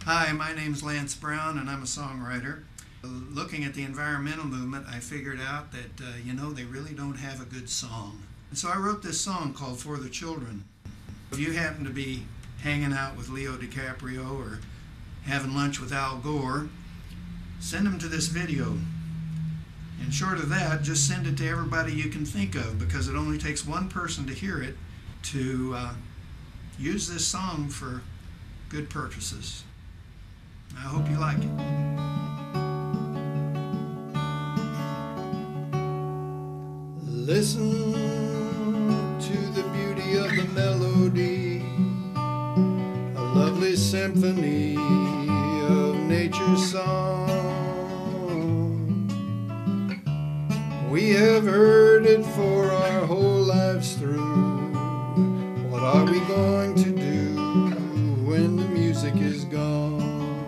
Hi, my name's Lance Brown and I'm a songwriter. Looking at the environmental movement, I figured out that, they really don't have a good song. And so I wrote this song called For the Children. If you happen to be hanging out with Leo DiCaprio or having lunch with Al Gore, send them to this video. And short of that, just send it to everybody you can think of, because it only takes one person to hear it to use this song for good purposes. I hope you like it. Listen to the beauty of the melody, a lovely symphony of nature's song. We have heard it for our whole lives through. What are we going to do when the music is gone?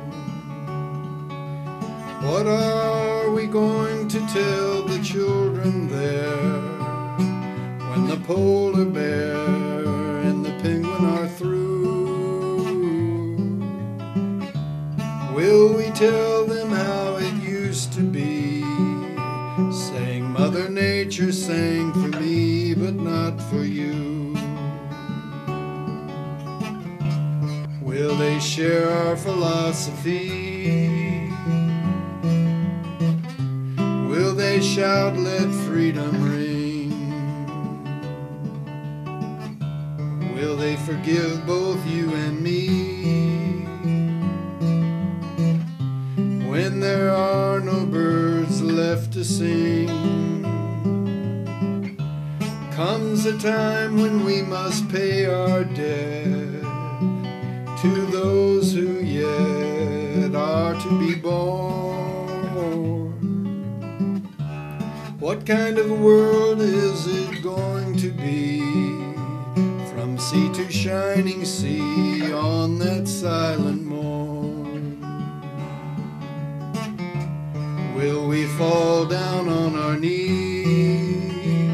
What are we going to tell the children there when the polar bear and the penguin are through? Will we tell them how it used to be, saying Mother Nature sang for me but not for you? Will they share our philosophy? Will they shout, let freedom ring? Will they forgive both you and me when there are no birds left to sing? Comes a time when we must pay our debt to those who yet are to be born. What kind of world is it going to be, from sea to shining sea on that silent morn? Will we fall down on our knees,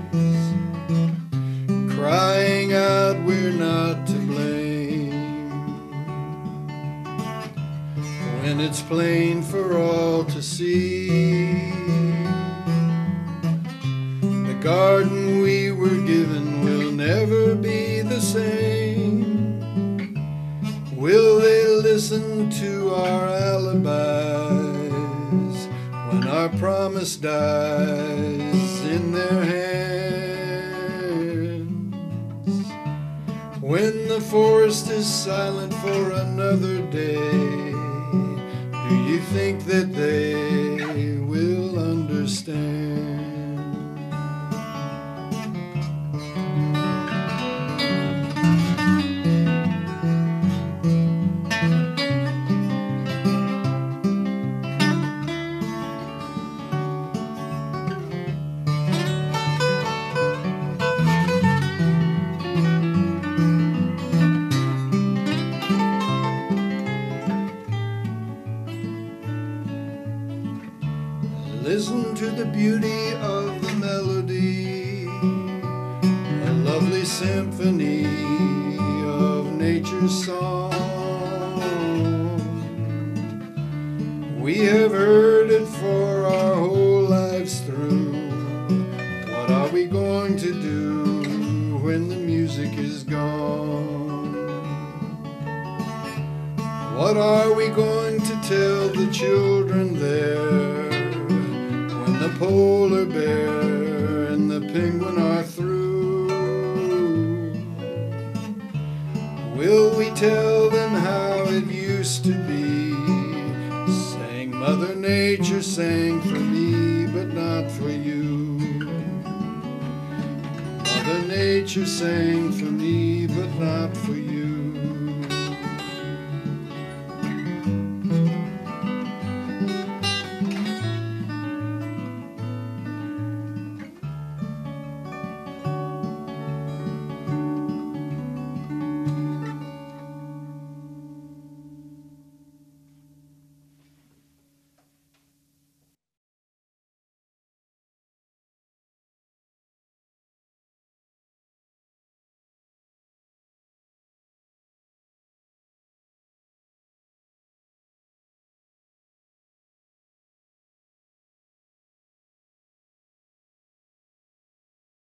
crying out we're not to blame, when it's plain for all to see the garden we were given will never be the same? Will they listen to our alibis when our promise dies in their hands? When the forest is silent for another day, do you think that they will understand? Listen to the beauty of the melody, a lovely symphony of nature's song. We have heard it for our whole lives through. What are we going to do when the music is gone? What are we going to tell the children there when the polar bear and the penguin are through? Will we tell them how it used to be, saying Mother Nature sang for me but not for you? Mother Nature sang for me but not for you.